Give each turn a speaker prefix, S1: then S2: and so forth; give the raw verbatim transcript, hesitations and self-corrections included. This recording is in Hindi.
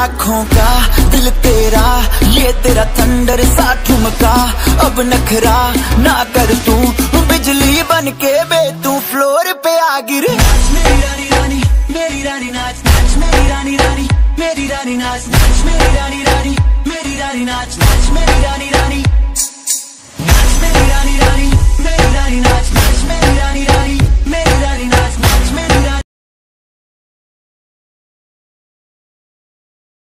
S1: लाखों का दिल तेरा, ये तेरा थंडर सा ठुमका। अब नखरा ना कर तू, बिजली बन के बे तू फ्लोर पे आ गिर। मेरी रानी रानी मेरी रानी नाच नाच, मेरी रानी रानी मेरी रानी नाच नाच, मेरी रानी रानी मेरी रानी नाच नाच, मेरी रानी रानी नाच, मेरी रानी रानी